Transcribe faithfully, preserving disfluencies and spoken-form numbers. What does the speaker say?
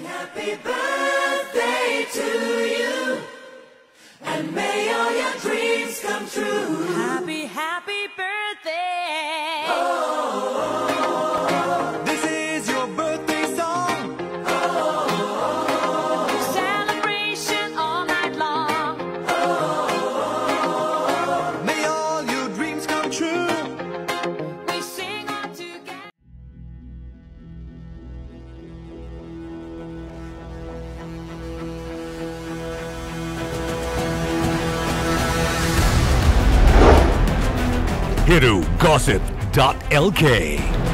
happy birthday to you, and may all your dreams come true. Happy, happy birthday. Oh, this is your birthday song. Oh, celebration all night long. Oh, may all your dreams come true. We sing all together. Hiru Gossip dot L K